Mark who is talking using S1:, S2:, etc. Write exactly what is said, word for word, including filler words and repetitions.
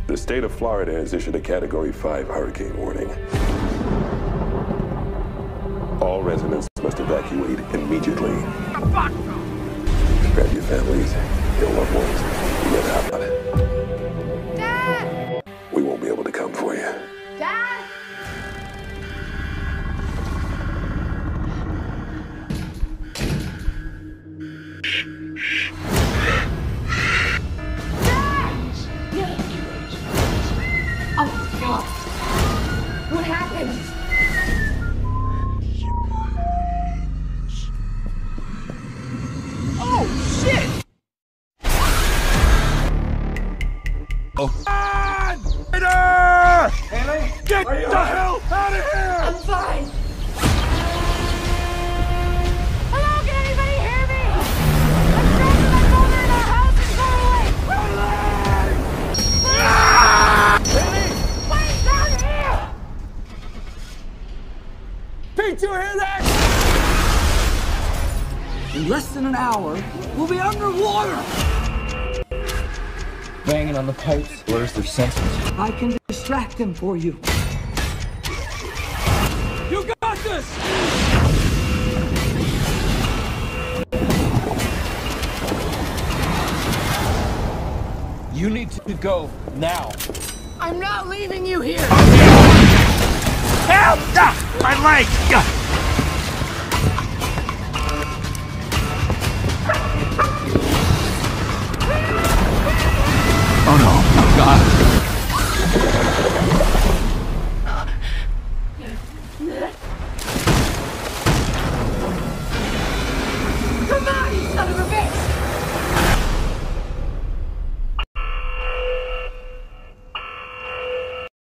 S1: The state of Florida has issued a Category five hurricane warning. All residents must evacuate immediately. Grab your families, your loved ones, and get out. Dad! We won't be able to come for you.
S2: Dad! Oh, God. What happened? Oh, shit!
S3: Oh. Run!
S4: Haley?
S3: Get the hell out of here!
S2: I'm fine. Hello, can anybody hear me? I'm trapped in my mother in our house and far away. Ah! Wait, down here!
S4: Pete, you hear that? In less than an hour, we'll be underwater!
S5: Banging on the pipes blurs their senses.
S4: I can distract them for you. You got this!
S5: You need to go now.
S2: I'm not leaving you here.
S3: Help! Ah, my leg!